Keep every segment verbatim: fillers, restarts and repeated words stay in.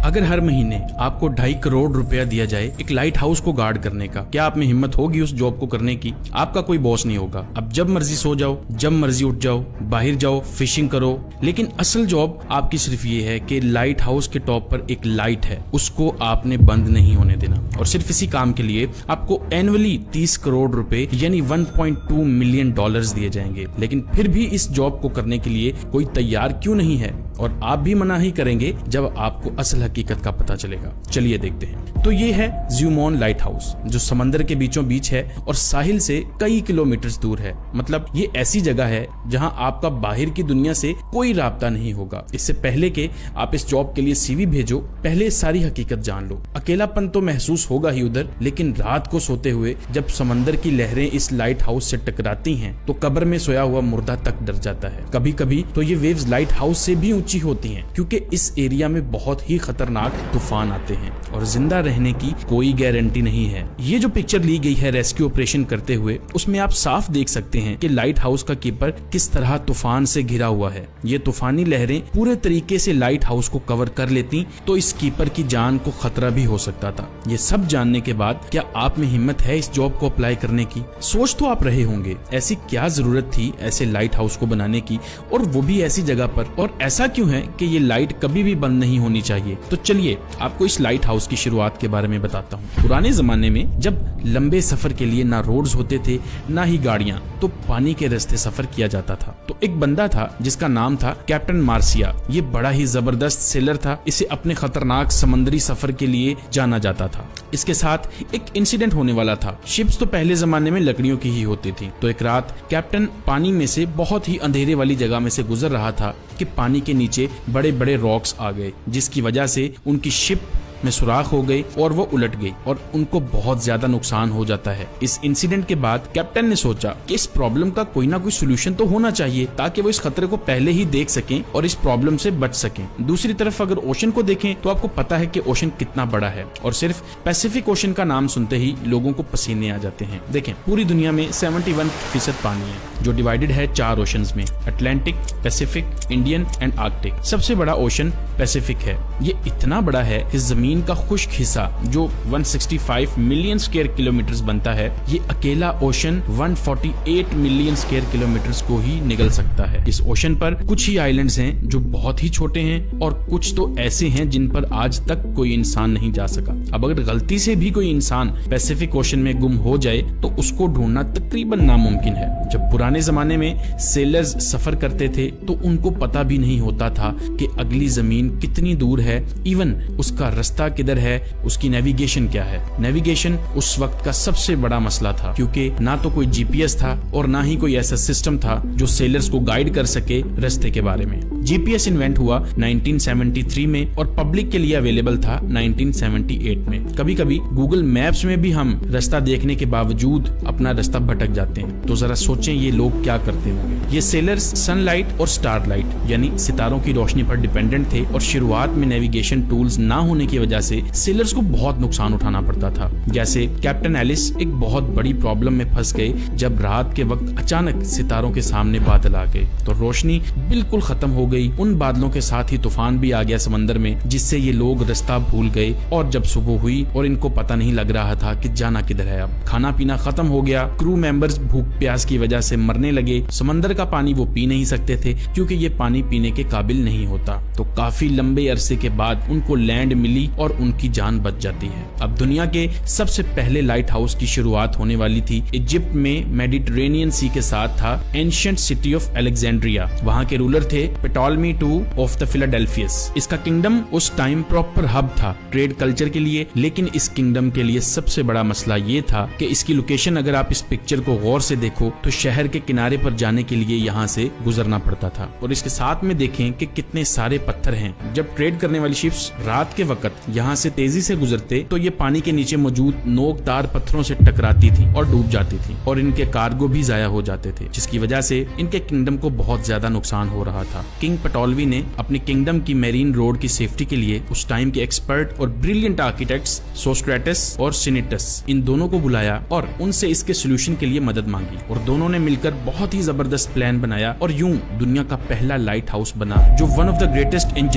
अगर हर महीने आपको ढाई करोड़ रुपया दिया जाए एक लाइट हाउस को गार्ड करने का, क्या आप में हिम्मत होगी उस जॉब को करने की? आपका कोई बॉस नहीं होगा। अब जब मर्जी सो जाओ, जब मर्जी उठ जाओ, बाहर जाओ, फिशिंग करो। लेकिन असल जॉब आपकी सिर्फ ये है कि लाइट हाउस के टॉप पर एक लाइट है, उसको आपने बंद नहीं होने देना। और सिर्फ इसी काम के लिए आपको एनुअली तीस करोड़ रुपए यानी एक पॉइंट दो मिलियन डॉलर्स दिए जाएंगे। लेकिन फिर भी इस जॉब को करने के लिए कोई तैयार क्यों नहीं है? और आप भी मना ही करेंगे जब आपको असल हकीकत का पता चलेगा। चलिए देखते हैं। तो ये है ज़्यूमॉन लाइट हाउस, जो समंदर के बीचों बीच है और साहिल से कई किलोमीटर दूर है। मतलब ये ऐसी जगह है जहां आपका बाहर की दुनिया से कोई राब्ता नहीं होगा। इससे पहले के आप इस जॉब के लिए सीवी भेजो, पहले सारी हकीकत जान लो। अकेलापन तो महसूस होगा ही उधर, लेकिन रात को सोते हुए जब समंदर की लहरें इस लाइट हाउस से टकराती हैं तो कब्र में सोया हुआ मुर्दा तक डर जाता है। कभी कभी तो ये वेव्स लाइट हाउस से भी ऊंची होती हैं, क्योंकि इस एरिया में बहुत ही खतरनाक तूफान आते हैं और जिंदा रहने की कोई गारंटी नहीं है। ये जो पिक्चर ली गई है रेस्क्यू ऑपरेशन करते हुए, उसमें आप साफ देख सकते हैं कि लाइट हाउस का कीपर किस तरह तूफान से घिरा हुआ है। ये तूफानी लहरें पूरे तरीके से लाइट हाउस को कवर कर लेती तो इस कीपर की जान को खतरा भी हो सकता था। ये सब जानने के बाद क्या आप में हिम्मत है इस जॉब को अप्लाई करने की? सोच तो आप रहे होंगे, ऐसी क्या जरूरत थी ऐसे लाइट हाउस को बनाने की, और वो भी ऐसी जगह पर, और ऐसा क्यों है कि ये लाइट कभी भी बंद नहीं होनी चाहिए? तो चलिए आपको इस लाइट हाउस की शुरुआत के बारे में बताता हूँ। पुराने जमाने में जब लंबे सफर के लिए ना रोड्स होते थे ना ही गाड़ियां, तो पानी के रास्ते सफर किया जाता था। तो एक बंदा था जिसका नाम था कैप्टन मार्सिया। ये बड़ा ही जबरदस्त सेलर था, इसे अपने खतरनाक समुद्री सफर के लिए जाना जाता था। इसके साथ एक इंसिडेंट होने वाला था। शिप्स तो पहले जमाने में लकड़ियों की ही होती थी। तो एक रात कैप्टन पानी में से बहुत ही अंधेरे वाली जगह में से गुजर रहा था कि पानी के नीचे बड़े बड़े रॉक्स आ गए, जिसकी वजह से उनकी शिप में सुराख हो गई और वो उलट गई और उनको बहुत ज्यादा नुकसान हो जाता है। इस इंसिडेंट के बाद कैप्टन ने सोचा कि इस प्रॉब्लम का कोई ना कोई सोल्यूशन तो होना चाहिए, ताकि वो इस खतरे को पहले ही देख सकें और इस प्रॉब्लम से बच सकें। दूसरी तरफ अगर ओशन को देखें तो आपको पता है कि ओशन कितना बड़ा है, और सिर्फ पैसिफिक ओशन का नाम सुनते ही लोगों को पसीने आ जाते हैं। देखें, पूरी दुनिया में इकहत्तर फीसद पानी है, जो डिवाइडेड है चार ओशंस में, Atlantic, Pacific, Indian and Arctic. सबसे बड़ा ओशन पैसिफिक है। ये इतना बड़ा है कि जमीन का खुश्क हिस्सा जो एक सौ पैंसठ मिलियन स्क्वायर किलोमीटर बनता है, ये अकेला ओशन एक सौ अड़तालीस मिलियन स्क्वायर किलोमीटर को ही निगल सकता है। इस ओशन पर कुछ ही आइलैंड्स हैं जो बहुत ही छोटे हैं, और कुछ तो ऐसे हैं जिन पर आज तक कोई इंसान नहीं जा सका। अब अगर गलती से भी कोई इंसान पैसिफिक ओशन में गुम हो जाए तो उसको ढूंढना तकरीबन नामुमकिन है। जब पुराने जमाने में सेलर्स सफर करते थे तो उनको पता भी नहीं होता था कि अगली जमीन कितनी दूर है, इवन उसका रास्ता किधर है, उसकी नेविगेशन क्या है। नेविगेशन उस वक्त का सबसे बड़ा मसला था, क्योंकि ना तो कोई जीपीएस था और ना ही कोई ऐसा सिस्टम था जो सेलर्स को गाइड कर सके रास्ते के बारे में। जीपीएस इन्वेंट हुआ उन्नीस सौ तिहत्तर में और पब्लिक के लिए अवेलेबल था उन्नीस सौ अठहत्तर में। कभी कभी गूगल मैप्स में भी हम रास्ता देखने के बावजूद अपना रास्ता भटक जाते हैं। तो जरा सोचें ये लोग क्या करते होंगे। ये सेलर्स सनलाइट और स्टारलाइट यानी सितारों की रोशनी पर डिपेंडेंट थे, और शुरुआत में नेविगेशन टूल्स ना होने की वजह से सेलर्स को बहुत नुकसान उठाना पड़ता था। जैसे कैप्टन एलिस एक बहुत बड़ी प्रॉब्लम में फंस गए जब रात के वक्त अचानक सितारों के सामने बादल आ गए तो रोशनी बिल्कुल खत्म हो गई। उन बादलों के साथ ही तूफान भी आ गया समंदर में, जिससे ये लोग रास्ता भूल गए। और जब सुबह हुई और इनको पता नहीं लग रहा था कि जाना किधर है। अब खाना पीना खत्म हो गया, क्रू मेंबर्स भूख प्यास की वजह से मरने लगे। समंदर का पानी वो पी नहीं सकते थे क्योंकि ये पानी पीने के काबिल नहीं होता। तो काफी लंबे अरसे के बाद उनको लैंड मिली और उनकी जान बच जाती है। अब दुनिया के सबसे पहले लाइट हाउस की शुरुआत होने वाली थी इजिप्ट में, मेडिटेरेनियन सी के साथ था एंशिएंट सिटी ऑफ अलेक्जेंड्रिया। वहाँ के रूलर थे Ptolemy two of the Philadelphus. इसका किंगडम उस टाइम प्रॉपर हब था ट्रेड कल्चर के लिए, लेकिन इस किंगडम के लिए सबसे बड़ा मसला ये था कि इसकी लोकेशन, अगर आप इस पिक्चर को गौर से देखो तो शहर के किनारे पर जाने के लिए यहाँ से गुजरना पड़ता था। और इसके साथ में देखें कि कितने सारे पत्थर हैं। जब ट्रेड करने वाली शिप्स रात के वक्त यहाँ से तेजी से गुजरते तो ये पानी के नीचे मौजूद नोकदार पत्थरों से टकराती थी और डूब जाती थी, और इनके कार्गो भी जाया हो जाते थे, जिसकी वजह से इनके किंगडम को बहुत ज्यादा नुकसान हो रहा था। किंग पटोलवी ने अपने किंगडम की मेरीन रोड की सेफ्टी के लिए उस टाइम के एक्सपर्ट और ब्रिलियंट आर्किटेक्ट्स सोस्ट्रेटस और सिनिटस, इन दोनों को बुलाया और उनसे इसके सोल्यूशन के लिए मदद मांगी। और दोनों ने मिलकर बहुत ही जबरदस्त प्लान बनाया और यूं दुनिया का पहला लाइट हाउस बना, जो one of the greatest engineer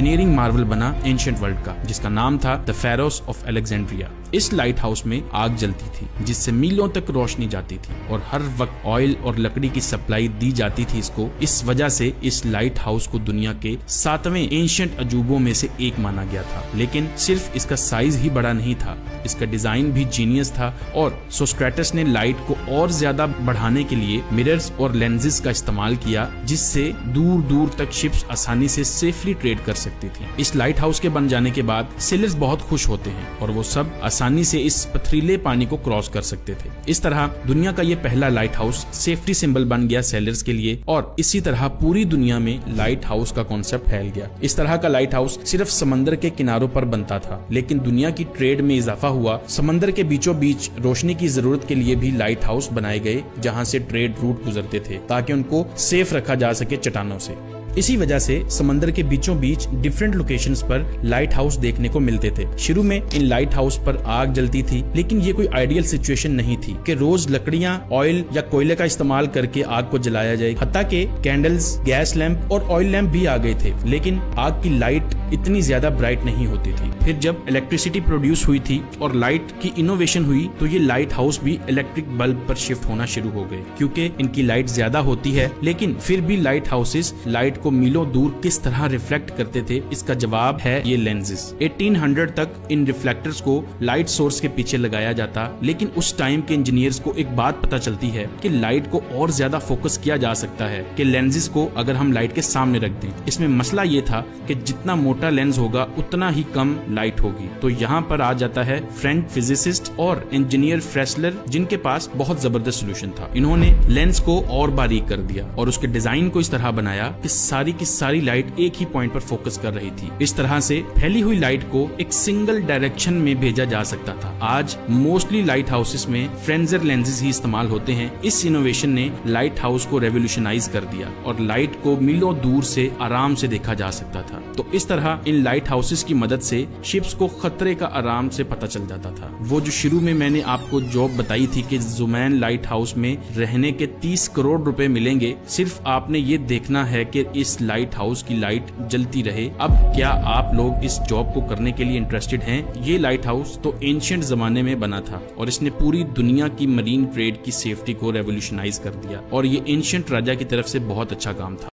engineering marvel बना एंशिएंट वर्ल्ड का, जिसका नाम था द फेरोस ऑफ अलेक्जेंड्रिया। इस लाइट हाउस में आग जलती थी जिससे मीलों तक रोशनी जाती थी और हर वक्त ऑयल और लकड़ी की सप्लाई दी जाती थी इसको। इस वजह से इस लाइट हाउस को दुनिया के सातवें एंशिएंट अजूबों में से एक माना गया था। लेकिन सिर्फ इसका साइज ही बड़ा नहीं था, इसका डिजाइन भी जीनियस था और सोस्ट्रेटस ने लाइट को और ज्यादा बढ़ाने के लिए मिरर्स और लेंसेज का इस्तेमाल किया, जिससे दूर दूर तक शिप्स आसानी से सेफली ट्रेड कर सकती थी। इस लाइट हाउस के बन जाने के बाद सेलर्स बहुत खुश होते हैं और वो सब आसानी से इस पथरीले पानी को क्रॉस कर सकते थे। इस तरह दुनिया का ये पहला लाइट हाउस सेफ्टी सिंबल बन गया सेलर्स के लिए और इसी तरह पूरी दुनिया में लाइट हाउस का कॉन्सेप्ट फैल गया। इस तरह का लाइट हाउस सिर्फ समंदर के किनारों पर बनता था, लेकिन दुनिया की ट्रेड में इजाफा हुआ। समंदर के बीचों बीच रोशनी की जरूरत के लिए भी लाइट हाउस बनाए गए, जहाँ से ट्रेड रूट गुजरते थे ताकि उनको सेफ रखा जा सके चट्टानों से। इसी वजह से समंदर के बीचों बीच डिफरेंट लोकेशंस पर लाइट हाउस देखने को मिलते थे। शुरू में इन लाइट हाउस पर आग जलती थी, लेकिन ये कोई आइडियल सिचुएशन नहीं थी कि रोज लकड़ियां, ऑयल या कोयले का इस्तेमाल करके आग को जलाया जाए। हत्ता के कैंडल्स, गैस लैंप और ऑयल लैंप भी आ गए थे, लेकिन आग की लाइट इतनी ज्यादा ब्राइट नहीं होती थी। फिर जब इलेक्ट्रिसिटी प्रोड्यूस हुई थी और लाइट की इनोवेशन हुई, तो ये लाइट हाउस भी इलेक्ट्रिक बल्ब पर शिफ्ट होना शुरू हो गए। क्योंकि इनकी लाइट ज्यादा होती है, लेकिन फिर भी लाइट हाउसेस लाइट को मीलों दूर किस तरह रिफ्लेक्ट करते थे, इसका जवाब है ये लेंसेज। अठारह सौ तक इन रिफ्लेक्टर्स को लाइट सोर्स के पीछे लगाया जाता, लेकिन उस टाइम के इंजीनियर्स को एक बात पता चलती है कि लाइट को और ज्यादा फोकस किया जा सकता है कि लेंसेज को अगर हम लाइट के सामने रख दें। इसमें मसला ये था कि जितना मोटा लेंस होगा उतना ही कम लाइट होगी। तो यहाँ पर आ जाता है फ्रेंच फिजिसिस्ट और इंजीनियर फ्रेस्लर, जिनके पास बहुत जबरदस्त सोल्यूशन था। इन्होंने लेंस को और बारीक कर दिया और उसके डिजाइन को इस तरह बनाया कि सारी की सारी लाइट एक ही पॉइंट पर फोकस कर रही थी। इस तरह से फैली हुई लाइट को एक सिंगल डायरेक्शन में भेजा जा सकता था। आज मोस्टली लाइट हाउसेस में फ्रेंजर लेंसेज ही इस्तेमाल होते हैं। इस इनोवेशन ने लाइट हाउस को रेवोल्यूशनाइज कर दिया और लाइट को मीलों दूर से आराम से देखा जा सकता था। तो इस तरह इन लाइट हाउसेस की मदद से शिप्स को खतरे का आराम से पता चल जाता था। वो जो शुरू में मैंने आपको जॉब बताई थी कि जुमैन लाइट हाउस में रहने के तीस करोड़ रुपए मिलेंगे, सिर्फ आपने ये देखना है कि इस लाइट हाउस की लाइट जलती रहे। अब क्या आप लोग इस जॉब को करने के लिए इंटरेस्टेड हैं? ये लाइट हाउस तो एंशिएंट जमाने में बना था और इसने पूरी दुनिया की मरीन ट्रेड की सेफ्टी को रेवोल्यूशनाइज कर दिया और ये एंशिएंट राजा की तरफ से बहुत अच्छा काम था।